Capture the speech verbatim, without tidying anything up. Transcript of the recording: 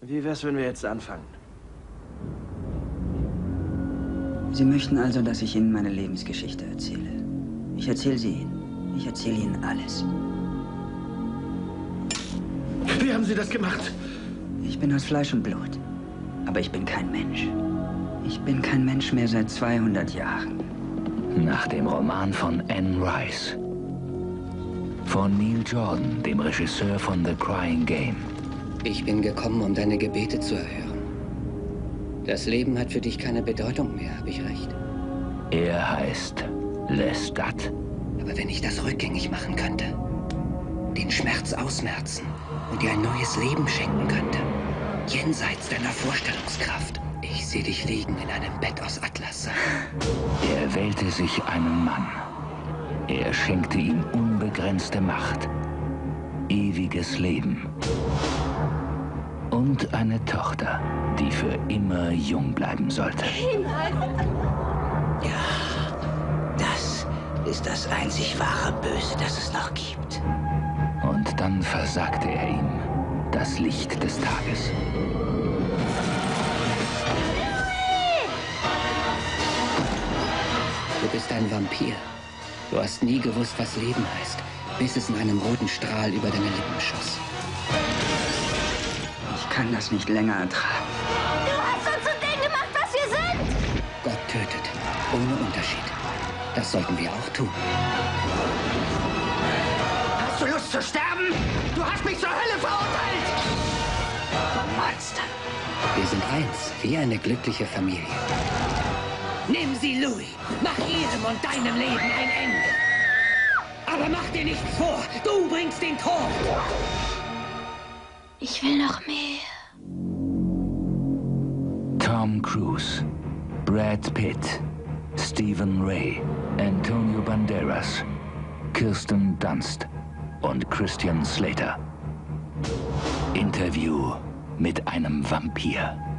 Wie wär's, wenn wir jetzt anfangen? Sie möchten also, dass ich Ihnen meine Lebensgeschichte erzähle. Ich erzähle sie Ihnen. Ich erzähle Ihnen alles. Wie haben Sie das gemacht? Ich bin aus Fleisch und Blut. Aber ich bin kein Mensch. Ich bin kein Mensch mehr seit zweihundert Jahren. Nach dem Roman von Anne Rice. Von Neil Jordan, dem Regisseur von The Crying Game. Ich bin gekommen, um deine Gebete zu erhören. Das Leben hat für dich keine Bedeutung mehr, habe ich recht? Er heißt Lestat. Aber wenn ich das rückgängig machen könnte, den Schmerz ausmerzen und dir ein neues Leben schenken könnte, jenseits deiner Vorstellungskraft. Ich sehe dich liegen in einem Bett aus Atlas. Er wählte sich einen Mann. Er schenkte ihm unbegrenzte Macht, ewiges Leben und eine Tochter, die für immer jung bleiben sollte. Ja, das ist das einzig wahre Böse, das es noch gibt. Und dann versagte er ihm das Licht des Tages. Du bist ein Vampir. Du hast nie gewusst, was Leben heißt, bis es in einem roten Strahl über deine Lippen schoss. Ich kann das nicht länger ertragen. Du hast uns zu denen gemacht, was wir sind! Gott tötet, ohne Unterschied. Das sollten wir auch tun. Hast du Lust zu sterben? Du hast mich zur Hölle verurteilt! Monster. Wir sind eins, wie eine glückliche Familie. Nimm sie, Louis. Mach ihrem und deinem Leben ein Ende. Aber mach dir nichts vor. Du bringst den Tod. Ich will noch mehr. Tom Cruise, Brad Pitt, Stephen Ray, Antonio Banderas, Kirsten Dunst und Christian Slater. Interview mit einem Vampir.